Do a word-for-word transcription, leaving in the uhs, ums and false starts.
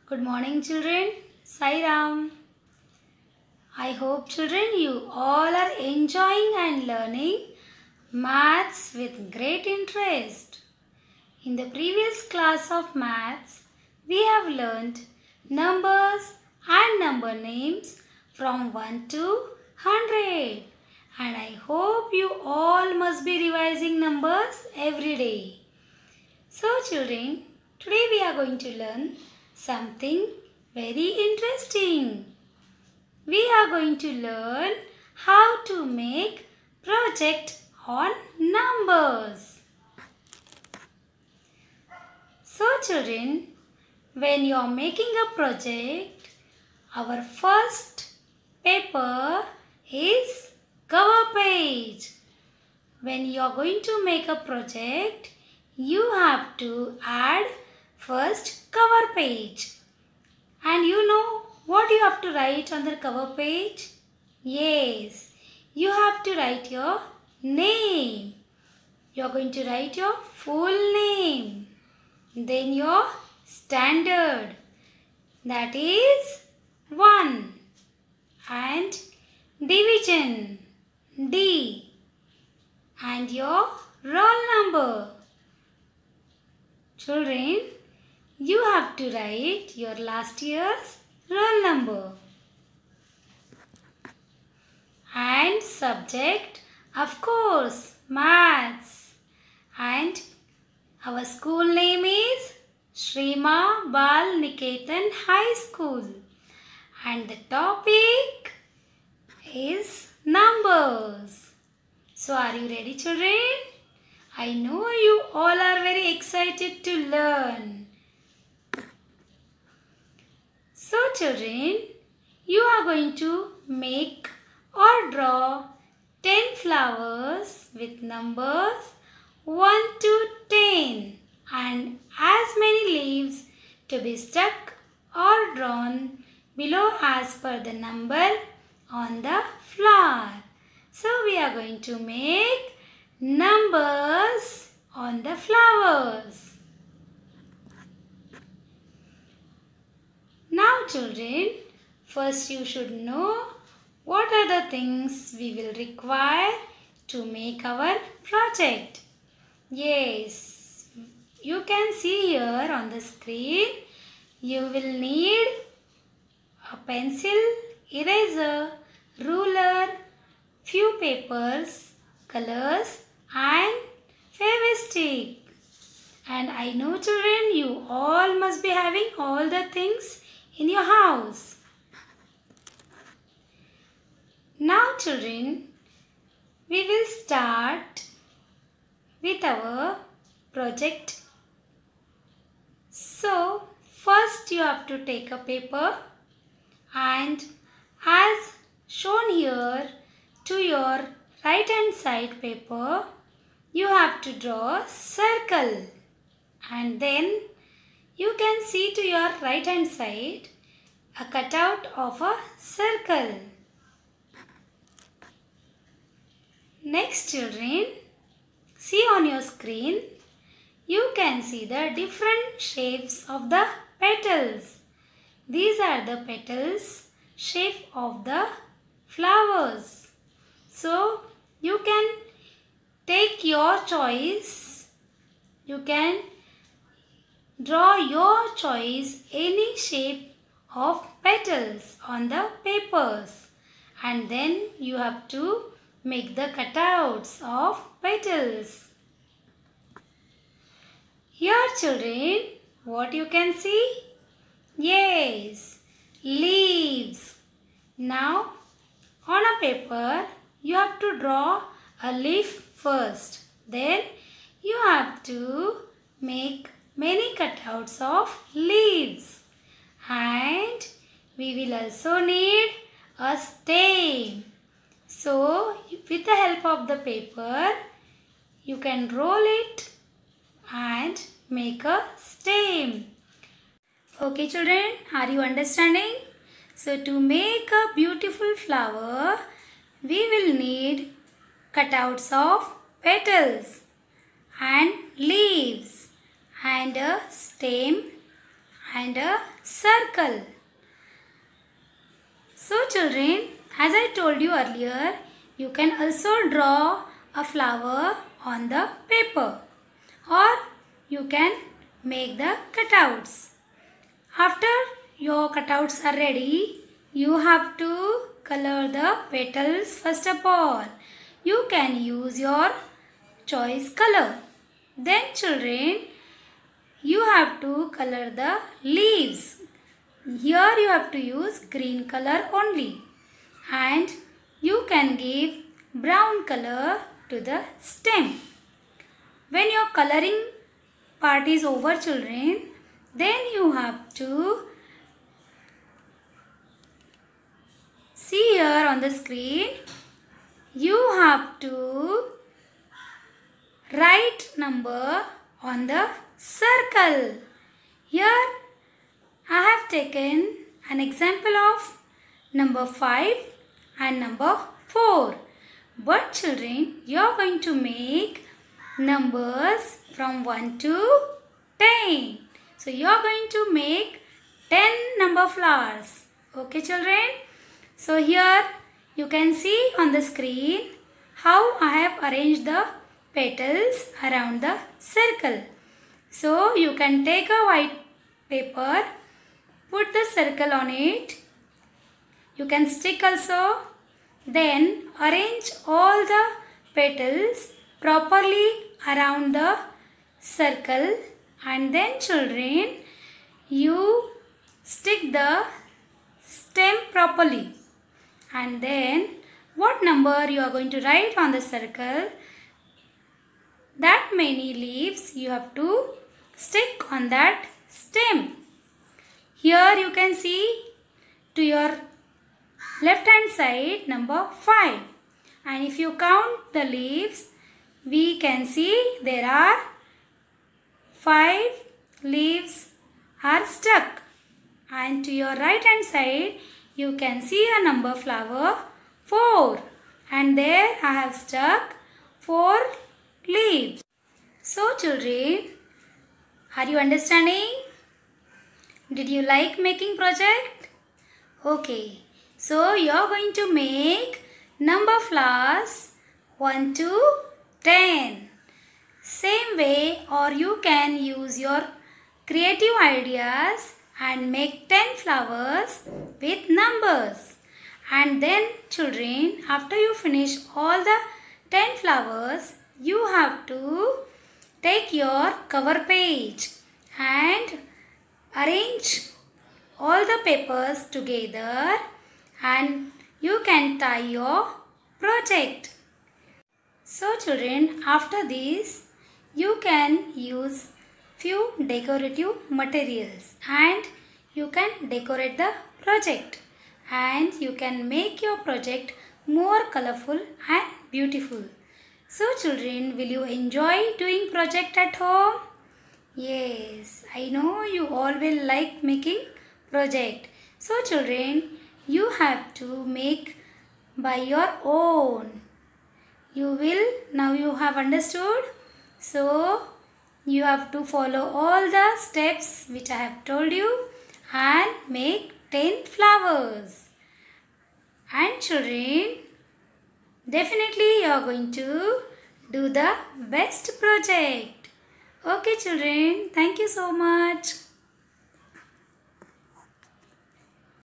Good morning children. Sai Ram. I hope children you all are enjoying and learning maths with great interest. In the previous class of maths, we have learned numbers and number names from one to one hundred. And I hope you all must be revising numbers every day. So children, today we are going to learn something very interesting. We are going to learn how to make project on numbers. So children, when you are making a project, our first paper is cover page. When you are going to make a project, you have to add first cover page. And you know what you have to write on the cover page? Yes, you have to write your name. You are going to write your full name. Then your standard. That is one. And division. D. And your roll number. Children, you have to write your last year's roll number. And subject, of course, maths. And our school name is Shrima Bal Niketan High School. And the topic is numbers. So are you ready children? I know you all are very excited to learn. So children, you are going to make or draw ten flowers with numbers one to ten and as many leaves to be stuck or drawn below as per the number on the flower. So we are going to make numbers on the flowers. Now children, first you should know what are the things we will require to make our project. Yes, you can see here on the screen, you will need a pencil, eraser, ruler, few papers, colors and Fevistick. And I know children, you all must be having all the things in your house. Now children, we will start with our project. So first you have to take a paper and as shown here to your right hand side paper, you have to draw a circle. And then you can see to your right hand side a cutout of a circle. Next children, see on your screen, you can see the different shapes of the petals. These are the petals shape of the flowers. So you can take your choice. You can draw your choice any shape of petals on the papers. And then you have to make the cutouts of petals. Here children, what you can see? Yes, leaves. Now on a paper, you have to draw a leaf first. Then you have to make many cutouts of leaves. And we will also need a stem. So with the help of the paper, you can roll it and make a stem. Okay children, are you understanding? So to make a beautiful flower, we will need cutouts of petals and leaves and a stem and a circle. So children, as I told you earlier, you can also draw a flower on the paper, or you can make the cutouts. After your cutouts are ready, you have to color the petals first of all. You can use your choice color. Then children, you have to color the leaves. Here you have to use green color only, and you can give brown color to the stem. When your coloring part is over children, then you have to see here on the screen, you have to write number on the circle. Here I have taken an example of number five and number four. But children, you are going to make numbers from one to ten. So you are going to make ten number flowers. Okay children? So here you can see on the screen how I have arranged the petals around the circle. So you can take a white paper, put the circle on it. You can stick also. Then arrange all the petals properly around the circle, and then children, you stick the stem properly, and then what number you are going to write on the circle, that many leaves you have to stick on that stem. Here you can see to your left hand side number five, and if you count the leaves, we can see there are five leaves are stuck, and to your right hand side you can see a number flower four, and there I have stuck four leaves. So children, are you understanding? Did you like making project? Okay, so you are going to make number flowers one to ten. Same way, or you can use your creative ideas and make ten flowers with numbers. And then children, after you finish all the ten flowers, you have to take your cover page and arrange all the papers together, and you can tie your project. So children, after this you can use few decorative materials and you can decorate the project, and you can make your project more colorful and beautiful. So children, will you enjoy doing project at home? Yes, I know you all will like making project. So children, you have to make by your own. You will, now you have understood. So you have to follow all the steps which I have told you and make ten flowers. And children, definitely you are going to do the best project. Okay children, thank you so much.